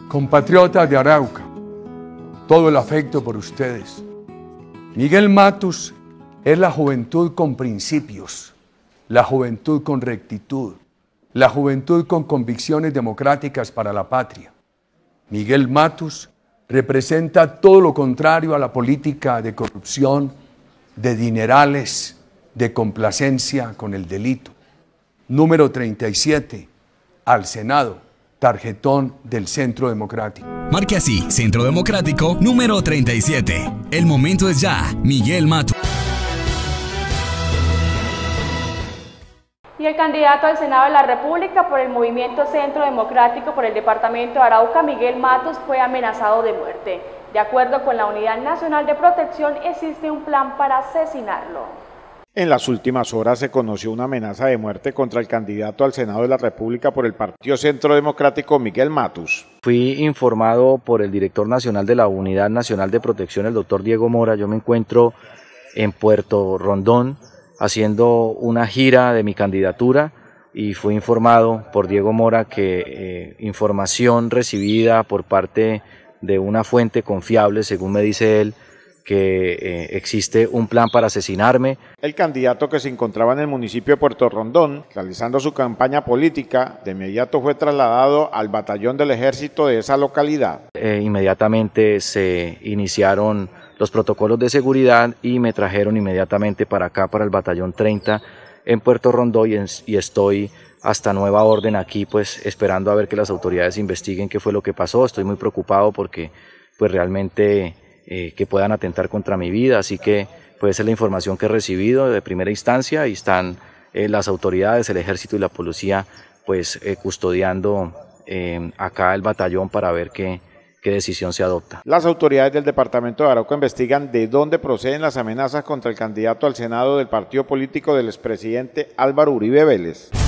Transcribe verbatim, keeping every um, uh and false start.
Compatriotas de Arauca, todo el afecto por ustedes. Miguel Matus es la juventud con principios, la juventud con rectitud, la juventud con convicciones democráticas para la patria. Miguel Matus representa todo lo contrario a la política de corrupción, de dinerales, de complacencia con el delito. Número treinta y siete, al Senado. Tarjetón del Centro Democrático. Marque así, Centro Democrático, número treinta y siete. El momento es ya, Miguel Matus. Y el candidato al Senado de la República por el Movimiento Centro Democrático por el Departamento de Arauca, Miguel Matus, fue amenazado de muerte. De acuerdo con la Unidad Nacional de Protección, existe un plan para asesinarlo. En las últimas horas se conoció una amenaza de muerte contra el candidato al Senado de la República por el Partido Centro Democrático, Miguel Matus. Fui informado por el director nacional de la Unidad Nacional de Protección, el doctor Diego Mora. Yo me encuentro en Puerto Rondón haciendo una gira de mi candidatura y fui informado por Diego Mora que eh, información recibida por parte de una fuente confiable, según me dice él, que eh, existe un plan para asesinarme. El candidato, que se encontraba en el municipio de Puerto Rondón realizando su campaña política, de inmediato fue trasladado al batallón del ejército de esa localidad. Eh, inmediatamente se iniciaron los protocolos de seguridad y me trajeron inmediatamente para acá, para el batallón treinta en Puerto Rondón, y, en, y estoy hasta nueva orden aquí, pues esperando a ver que las autoridades investiguen qué fue lo que pasó. Estoy muy preocupado porque pues realmente Eh, que puedan atentar contra mi vida, así que pues esa es la información que he recibido de primera instancia y están eh, las autoridades, el ejército y la policía pues eh, custodiando eh, acá el batallón para ver qué, qué decisión se adopta. Las autoridades del departamento de Arauca investigan de dónde proceden las amenazas contra el candidato al Senado del partido político del expresidente Álvaro Uribe Vélez.